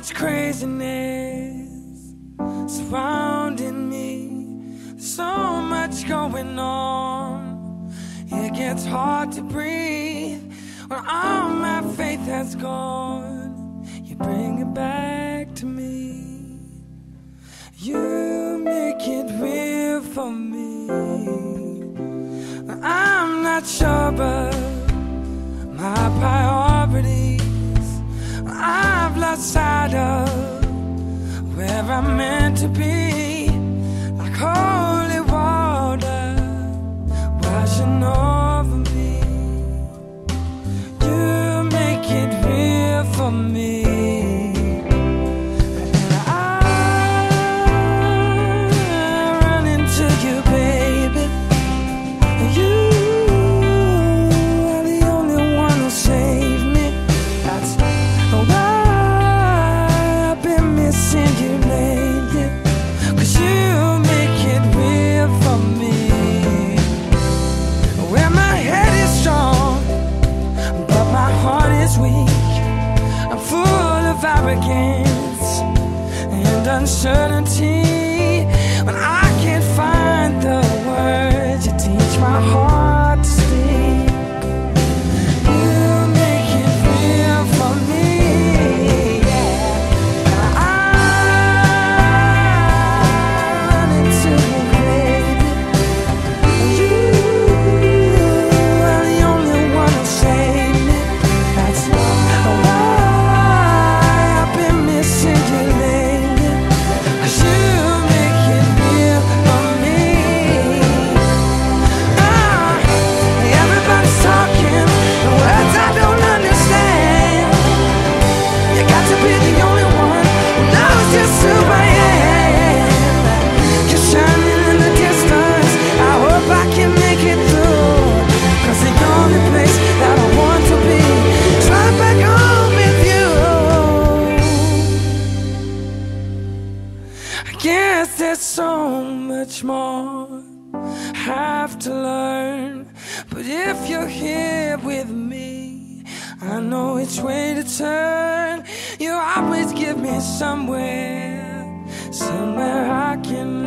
much craziness surrounding me. There's so much going on. It gets hard to breathe when all my faith has gone. You bring it back to me. You make it real for me. I'm not sure, but my priorities, I've lost sight of where I'm meant to be. Like holy water washing over me. You make it real for me. And I run into you, baby. You are the only one who saved me. That's why I've been missing you lately. 'Cause you make it real for me. Where my head is strong, but my heart is weak. I'm full of arrogance and uncertainty. When I can't find the words, you teach my heart to speak. You make it real for me. Yeah. I run into you, baby. You are the only one who saved me. That's why I've been missing you lately. 'Cause you make it real for me. Everybody's talking words I don't understand. You got to be the only one who knows just who I am. You're shining in the distance. I hope I can make it through. 'Cause the only place that I want to be is right back home with you. I guess there's so much more I have to learn. But if you're here with me, I know which way to turn. You always give me somewhere I can